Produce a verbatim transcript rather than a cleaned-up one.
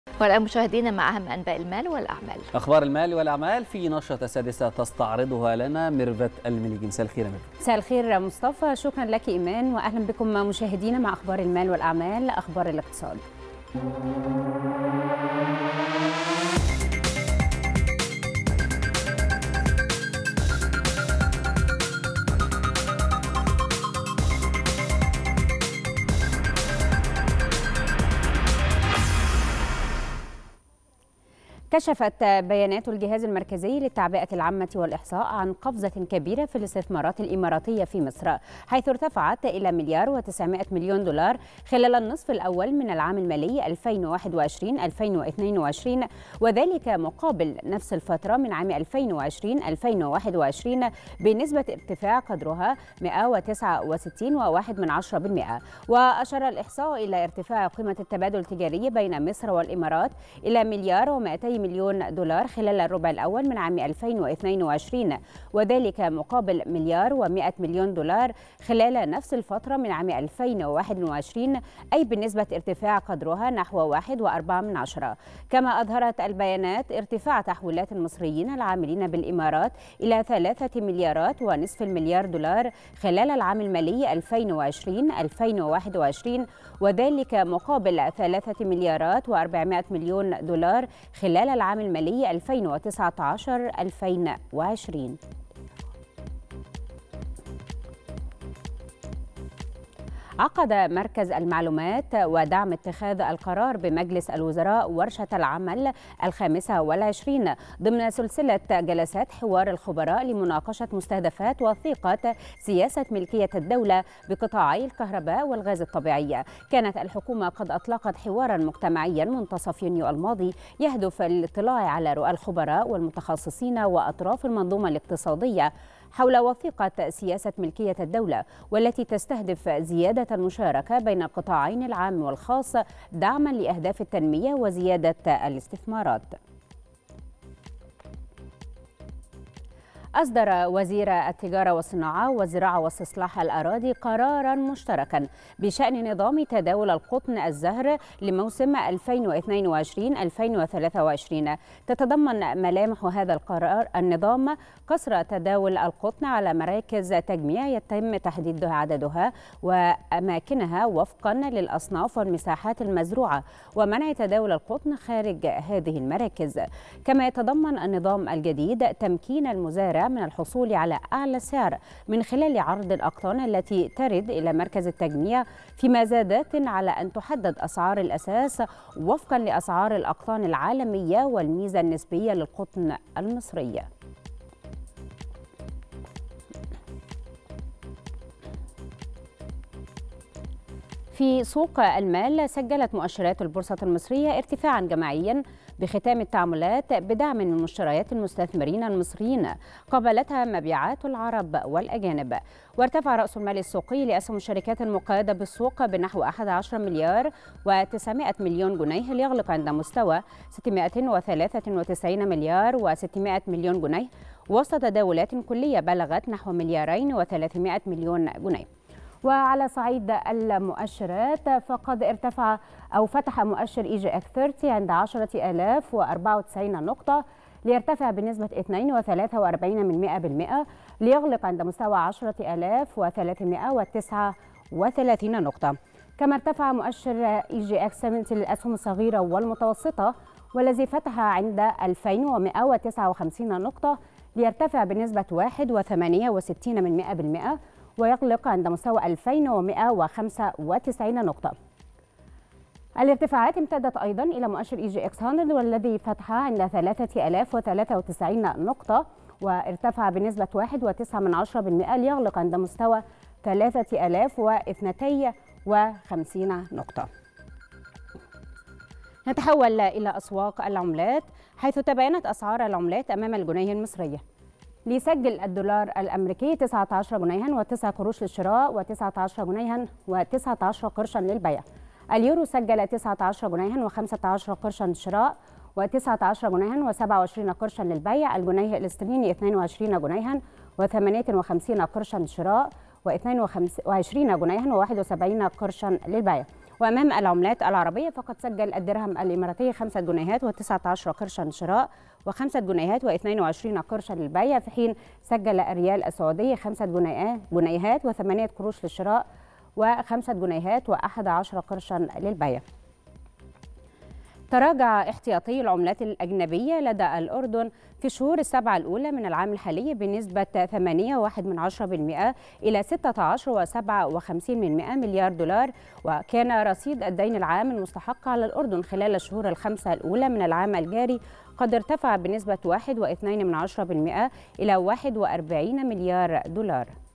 والآن مشاهدينا مع أهم أنباء المال والأعمال. أخبار المال والأعمال في نشرة السادسة تستعرضها لنا ميرفت المليجي. مساء الخير يا ميرفت. مساء الخير مصطفى، شكرا لك إيمان، وأهلا بكم مشاهدينا مع أخبار المال والأعمال، أخبار الاقتصاد. كشفت بيانات الجهاز المركزي للتعبئة العامة والإحصاء عن قفزة كبيرة في الاستثمارات الإماراتية في مصر، حيث ارتفعت إلى مليار وتسعمائة مليون دولار خلال النصف الأول من العام المالي ألفين وواحد وعشرين ألفين واثنين وعشرين، وذلك مقابل نفس الفترة من عام ألفين وعشرين ألفين وواحد وعشرين بنسبة ارتفاع قدرها مئة وتسعة وستين فاصلة واحد بالمئة. وأشار الإحصاء إلى ارتفاع قيمة التبادل التجاري بين مصر والإمارات إلى مليار ومئتين مليون دولار خلال الربع الأول من عام ألفين واثنين وعشرين، وذلك مقابل مليار ومئة مليون دولار خلال نفس الفترة من عام ألفين وواحد وعشرين، أي بنسبة ارتفاع قدرها نحو واحد فاصلة أربعة من عشرة. كما أظهرت البيانات ارتفاع تحويلات المصريين العاملين بالإمارات إلى ثلاثة مليارات ونصف المليار دولار خلال العام المالي ألفين وعشرين ألفين وواحد وعشرين، وذلك مقابل ثلاثة مليارات وأربعمائة مليون دولار خلال العام المالي ألفين وتسعة عشر ألفين وعشرين. عقد مركز المعلومات ودعم اتخاذ القرار بمجلس الوزراء ورشة العمل الخامسة والعشرين ضمن سلسلة جلسات حوار الخبراء لمناقشة مستهدفات وثيقة سياسة ملكية الدولة بقطاعي الكهرباء والغاز الطبيعي. كانت الحكومة قد أطلقت حوارا مجتمعيا منتصف يونيو الماضي يهدف الاطلاع على رؤى الخبراء والمتخصصين وأطراف المنظومة الاقتصادية حول وثيقة سياسة ملكية الدولة، والتي تستهدف زيادة المشاركة بين القطاعين العام والخاص دعما لأهداف التنمية وزيادة الاستثمارات. أصدر وزير التجارة والصناعة والزراعة واستصلاح الأراضي قراراً مشتركاً بشأن نظام تداول القطن الزهر لموسم ألفين واثنين وعشرين ألفين وثلاثة وعشرين. تتضمن ملامح هذا القرار النظام قصر تداول القطن على مراكز تجميع يتم تحديد عددها وأماكنها وفقاً للأصناف والمساحات المزروعة، ومنع تداول القطن خارج هذه المراكز. كما يتضمن النظام الجديد تمكين المزارع من الحصول على أعلى سعر من خلال عرض الأقطان التي ترد إلى مركز التجميع، فيما زادت على أن تحدد أسعار الأساس وفقا لأسعار الأقطان العالمية والميزة النسبية للقطن المصرية. في سوق المال سجلت مؤشرات البورصة المصرية ارتفاعا جماعيا بختام التعاملات بدعم من مشتريات المستثمرين المصريين قابلتها مبيعات العرب والأجانب. وارتفع رأس المال السوقي لأسهم الشركات المقيدة بالسوق بنحو أحد عشر مليار وتسعمائة مليون جنيه ليغلق عند مستوى ستمائة وثلاثة وتسعين مليار وستمائة مليون جنيه، وسط تداولات كلية بلغت نحو مليارين وثلاثمائة مليون جنيه. وعلى صعيد المؤشرات فقد ارتفع أو فتح مؤشر إي جي إكس ثلاثين عند عشرة آلاف وأربعة وتسعين نقطة ليرتفع بنسبة اثنين فاصلة ثلاثة وأربعين بالمئة ليغلق عند مستوى عشرة آلاف وثلاثمائة وتسعة وثلاثين نقطة. كما ارتفع مؤشر إي جي إكس سبعين للأسهم الصغيرة والمتوسطة والذي فتح عند ألفين ومائة وتسعة وخمسين نقطة ليرتفع بنسبة واحد فاصلة ثمانية وستين بالمئة ويغلق عند مستوى ألفين ومائة وخمسة وتسعين نقطة. الارتفاعات امتدت أيضا إلى مؤشر إي جي إكس مئة والذي فتح عند ثلاثة آلاف وثلاثة وتسعين نقطة وارتفع بنسبة واحد فاصلة تسعة بالمئة ليغلق عند مستوى ثلاثة آلاف واثنين وخمسين نقطة. نتحول إلى أسواق العملات، حيث تباينت أسعار العملات أمام الجنيه المصري. ليسجل الدولار الأمريكي تسعة عشر جنيها وتسعة قروش للشراء وتسعة عشر جنيها وتسعة عشر قرشا للبيع. اليورو سجل تسعة عشر جنيها وخمسة عشر قرشا للشراء وتسعة عشر جنيها وسبعة وعشرين قرشا للبيع. الجنيه الاسترليني اثنين وعشرين جنيها وثمانية وخمسين قرشا للشراء واثنين وعشرين جنيها وواحد وسبعين قرشا للبيع. وأمام العملات العربية فقد سجل الدرهم الإماراتي خمسة جنيهات وتسعة عشر قرشا شراء وخمسة جنيهات واثنين وعشرين قرشا للبيع، في حين سجل الريال السعودي خمسة جنيهات وثمانية قروش للشراء وخمسة جنيهات وأحد عشر قرشا للبيع. تراجع احتياطي العملات الأجنبية لدى الأردن في الشهور السبعة الأولى من العام الحالي بنسبة ثمانية فاصلة واحد من عشرة بالمئة إلى ستة عشر فاصلة سبعة وخمسين من مئة مليار دولار، وكان رصيد الدين العام المستحق على الأردن خلال الشهور الخمسة الأولى من العام الجاري قد ارتفع بنسبة واحد فاصلة اثنين من عشرة بالمئة إلى واحد وأربعين مليار دولار.